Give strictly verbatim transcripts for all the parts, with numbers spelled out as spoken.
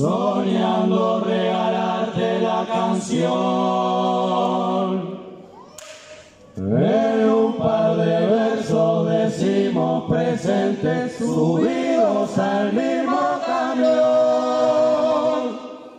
soñando regalarte la canción. En un par de versos decimos presentes, subidos al mismo camión.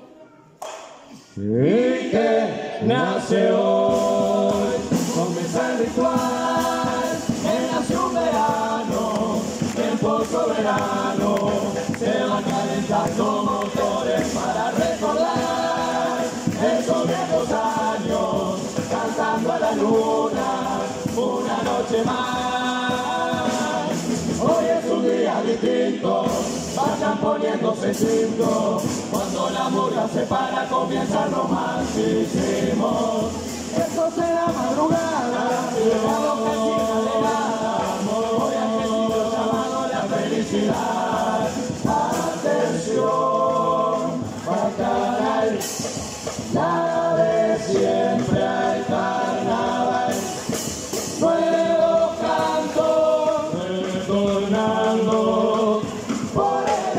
Y que nace hoy, comienza el ritual, que nace un verano, tiempo soberano, se van calentando motores para recordar esos viejos años, cantando a la luna, una noche más. Hoy es un día distinto, vayan poniéndose cinto, cuando la murga se para comienza el romanticismo. Esto será madrugada, llegado casi alegada, hoy argentino llamado la felicidad. Atención, bacanal, nada de siempre al carnaval. Nuevo canto, retornando por el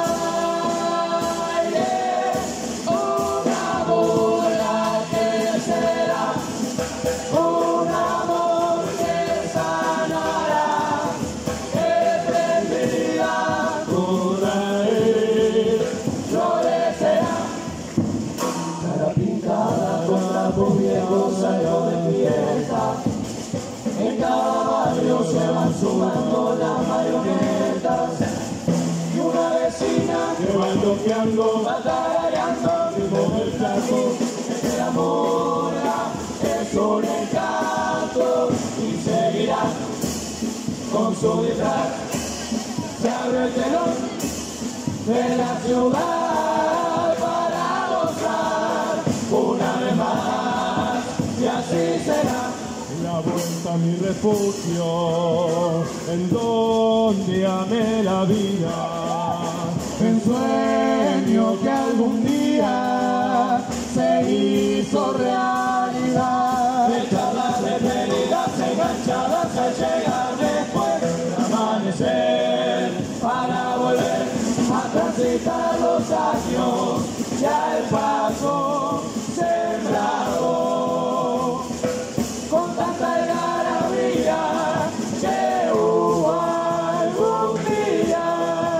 aire, una burla que será, un amor que sanará, que prendida por ahí, florecerá. Cara pintada con trapos viejos salió de fiesta. En cada barrio se van sumando las marionetas y una vecina que va toqueando, va tarareando con el flaco. Es que la murga es un encanto y seguirá con su disfraz. Se abre el telón de la ciudad para gozar una vez más y así será. La vuelta a mi refugio, en donde amé la vida, en sueño que algún día se hizo realidad. De charlas referidas enganchadas al llegar después del amanecer, para volver a transitar los años ya el paso sembrado. Con tanta algarabía que hubo algún día.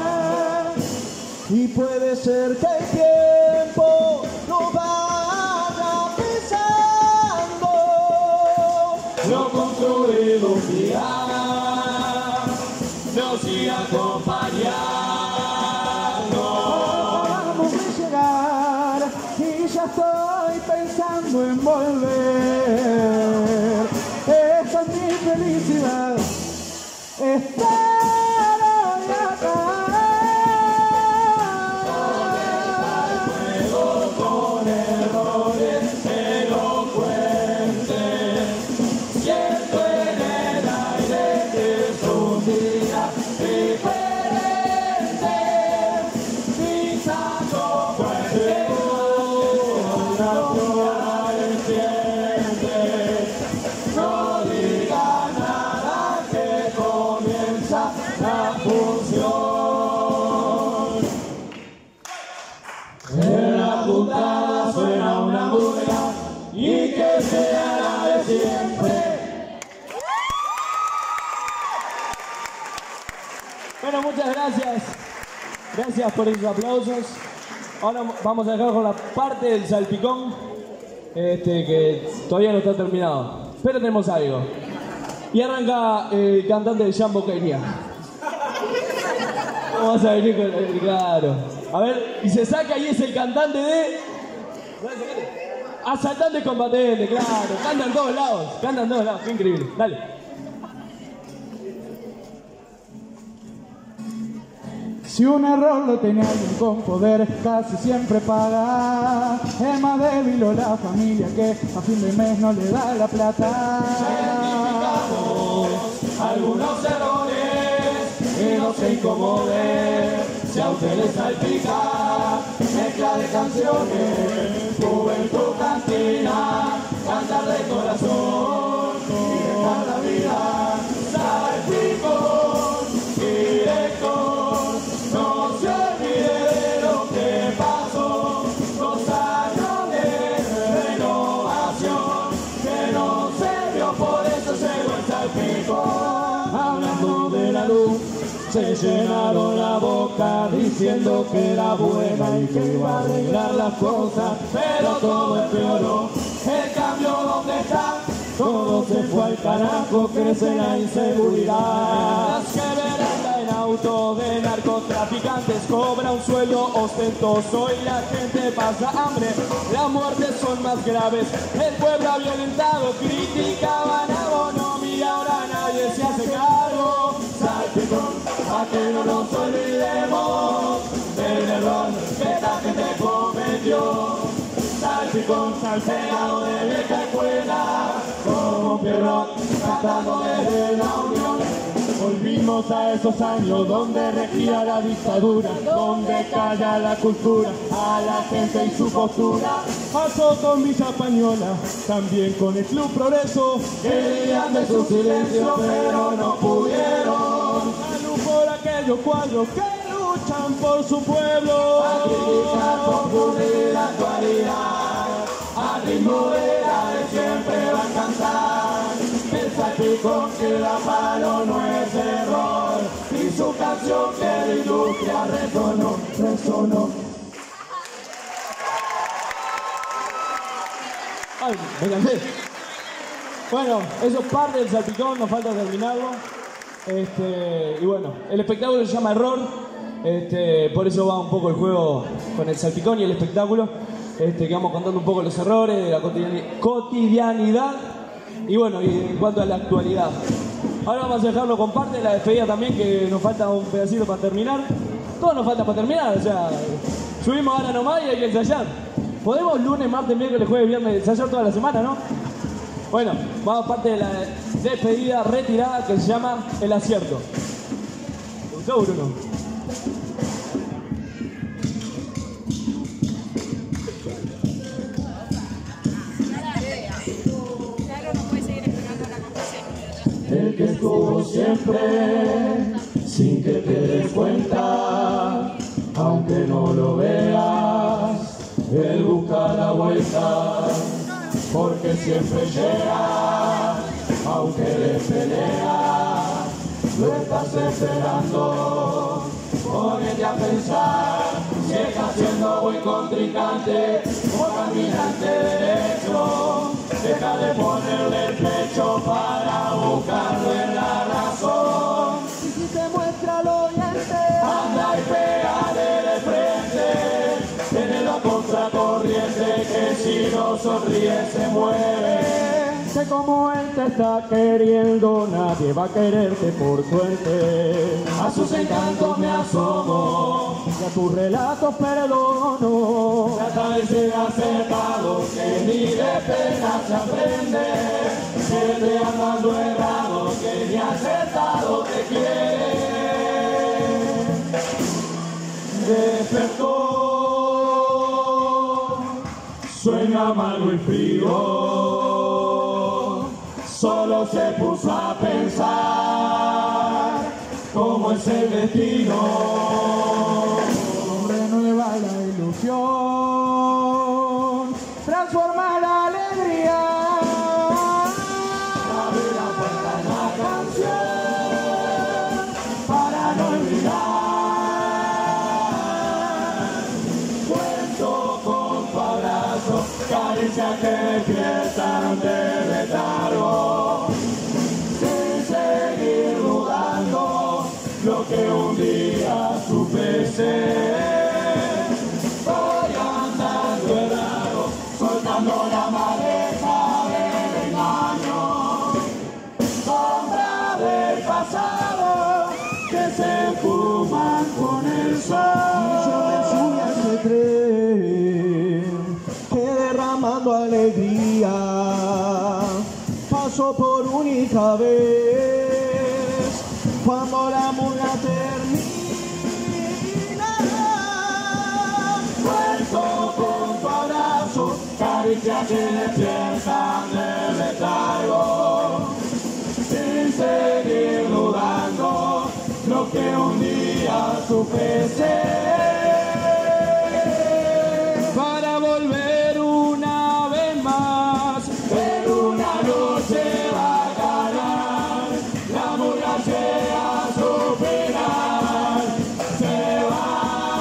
Y puede ser que el tiempo no vaya pesando, Lo construido un día nos siga acompañando. vamos a llegar y ya estoy pensando en volver. Esa es mi felicidad, estar hoy acá. Juego con errores elocuentes, siento en el aire que es un día diferente, pisando fuerte, una flor ardiente. No diga nada que comienza la función. En la puntada suena una murga y que sea la de siempre. Bueno, muchas gracias. Gracias por esos aplausos. Ahora vamos a dejar con la parte del salpicón, este, que todavía no está terminado. Pero tenemos algo. Y arranca el cantante de Jambo Kenia. ¿Cómo vas a venir con el claro? A ver, y se saca y es el cantante de... Asaltante Combatente, claro. Cantan todos lados, cantan todos lados. Qué increíble. Dale. Si un error lo tiene alguien con poder, casi siempre paga el más débil o la familia que a fin de mes no le da la plata. Algunos errores y no se incomode, si a usted le salpica mezcla de canciones, juventud cantina, cantar de corazón y dejar la vida salpicón directo, no se olvide de lo que pasa. diciendo que era buena y que iba a arreglar las cosas, pero todo empeoró. El cambio, ¿dónde está? Todo se fue al carajo, crece la inseguridad. Las que verán en auto de narcotraficantes cobra un sueldo ostentoso y la gente pasa hambre. Las muertes son más graves, el pueblo ha violentado, criticaban a Bonomi y ahora nadie se hace cargo. Salpicón, a que no nos olvidemos del error que esta gente cometió. Salpicón, salpegado de vieja escuela, como Pierrot, cantando desde la unión. Volvimos a esos años donde regía la dictadura, donde calla la cultura, a la gente y su postura. Pasó con Villa Española, también con el Club Progreso. Querían de su silencio, pero no pudieron. Salud por aquellos cuadros que luchan por su pueblo. A criticar por la actualidad, al ritmo de la de siempre va a cantar. El salpicón que da palo no es error, y su canción que la industria resonó, resonó. Ay, me cansé. Bueno, eso es parte del salpicón, nos falta terminarlo. Este, y bueno, el espectáculo se llama Error, este, por eso va un poco el juego con el salpicón y el espectáculo, este, que vamos contando un poco los errores de la cotidiani- cotidianidad y bueno, y en cuanto a la actualidad. Ahora vamos a dejarlo con parte de la despedida también, que nos falta un pedacito para terminar. Todo nos falta para terminar, o sea, subimos ahora nomás y hay que ensayar. Podemos lunes, martes, miércoles, jueves, viernes ensayar toda la semana, ¿no? Bueno, vamos a parte de la despedida retirada que se llama El Acierto. ¿Te gustó, Bruno? El que estuvo siempre, sin que te des cuenta, aunque no lo veas, él busca la vuelta, porque siempre llega, aunque le pelea, lo estás esperando, ponete a pensar, si está siendo buen contrincante, o caminante derecho. Deja de ponerle el pecho para buscarlo en la razón. Y si te muestra lo oyente, Anda y pégale de frente, tenelo a contracorriente, que si no sonríe se muere. que como él te está queriendo, nadie va a quererte por suerte. A sus encantos me asomo, Y a tus relatos perdono. trata de ser acertado, que ni de pena se aprende. Que te andando errado, que ni acertado te quiere. Despertó, sueño amargo y frío. Solo se puso a pensar cómo es el destino. Renueva la ilusión, transforma la alegría. Abre la puerta en la canción para no olvidar. Cuento con tu abrazo, caricias que despiertan del letargo. Sin seguir dudando lo que un día supe ser. Voy andando errado, soltando la maleza del engaño. Sombra del pasado que se fuman con el sol. Se cree que derramando alegría pasó por única vez cuando la murga termina. Cuento con tu abrazo, caricias que despiertan del letargo. Sin seguir dudando lo que un día supe ser. Para volver una vez más. En una noche va a ganar, la murga llega a su final, se va.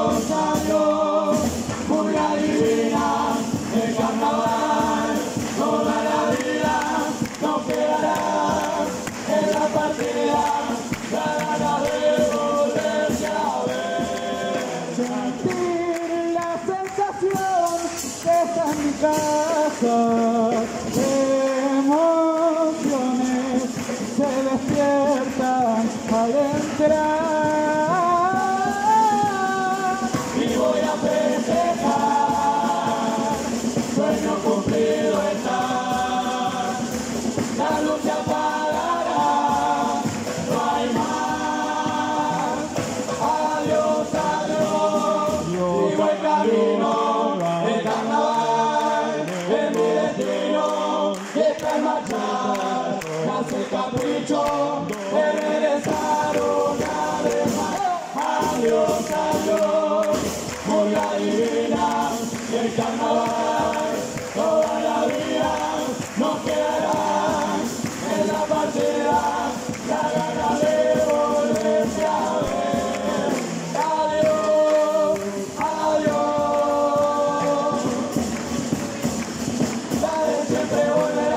Adiós, adiós, muy adivina, el carnaval, toda la vida nos quedará en la partida, la gana de volverse a ver. Sentir la sensación que está en mi casa, emociones se despiertan al entrar. Y voy a festejar, sueño cumplido está, la luz se apagará, no hay más. Adiós, adiós, sigo el camino, el carnaval es mi destino, y está en marchar, nace el capricho de regresar una vez más. Adiós, adiós, muy adivina, y el carnaval toda la vida nos quedará en la partida, la gana de volverse a ver. Adiós, adiós, la de siempre volverá.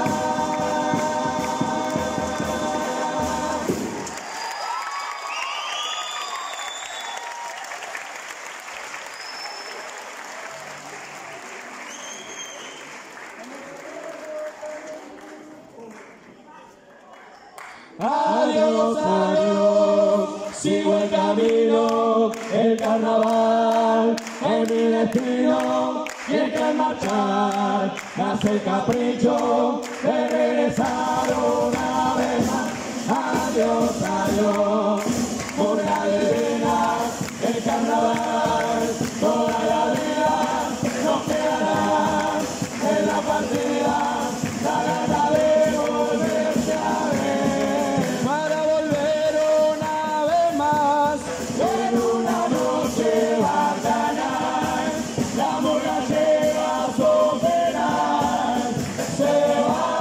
Adiós, adiós, sigo el camino, el carnaval es mi destino, y el que al marchar nace el capricho de regresar una vez más. Adiós, adiós, por la divina, el carnaval, toda la vida nos quedará en la partida, la gana de volverse a ver. Para volver una vez más, En una noche bacanal, la murga llega a soperar, se va.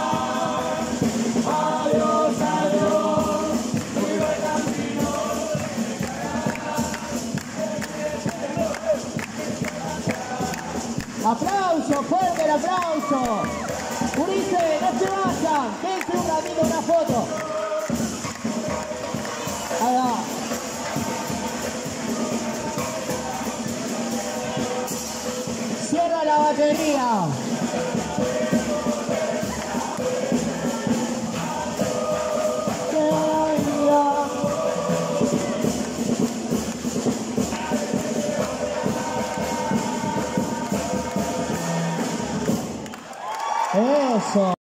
Adiós, adiós, sigo el camino. Aplauso, fuerte el aplauso. Ulises, no se vayan. Quédense un ratito una foto. Ahí va. Cierra la batería. Eso.